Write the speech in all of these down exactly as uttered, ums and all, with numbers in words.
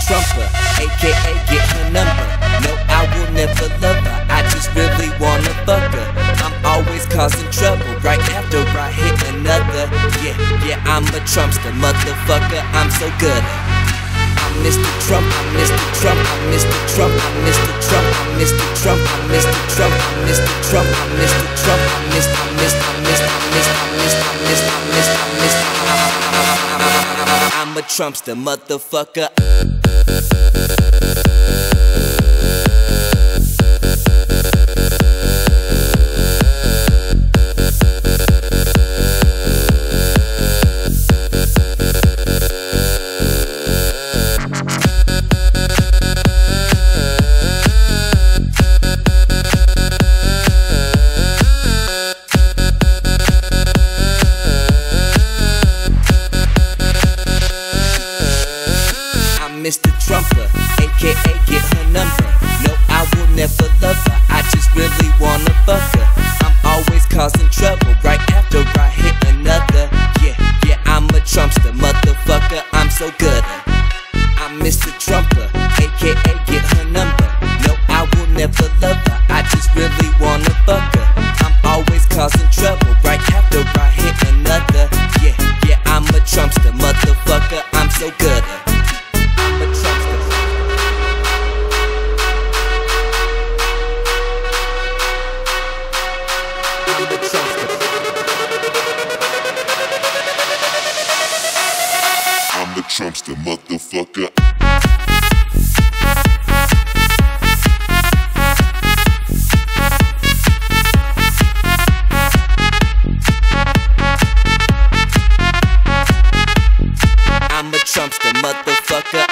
Trumper, aka get her number. No, I will never love her, I just really wanna fuck her. I'm always causing trouble right after I hit another. Yeah, yeah, I'm a Trumpster, motherfucker, I'm so good. I'm Mister Trump, I'm Mister Trump, I'm Mister Trump, I'm Mister Trump, I'm Mister Trump, I'm Mister Trump, I'm Mister Trump, I'm Mister Trump, I'm Mister I'm Mister I'm Mister I'm Mister I'm Mister I'm Mister I'm Mister I'm a Trumpster, motherfucker. Mister Trumper, aka get her number. No, I will never love her, I just really wanna fuck her. I'm always causing trouble right after I hit another. Yeah, yeah, I'm a Trumpster, motherfucker, I'm so good. I'm Mister Trumper, aka get her number. No, I will never love her, I just really wanna fuck her. I'm always causing trouble right after I hit another. Yeah, yeah, I'm a Trumpster, motherfucker, I'm so good. I'm the Trumpster, motherfucker. I'm a Trumpster, motherfucker.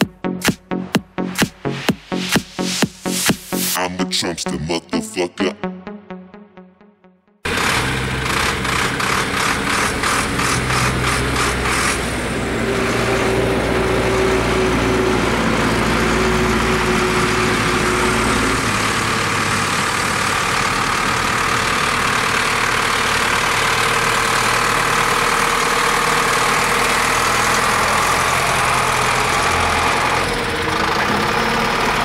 I'm a Trumpster, motherfucker.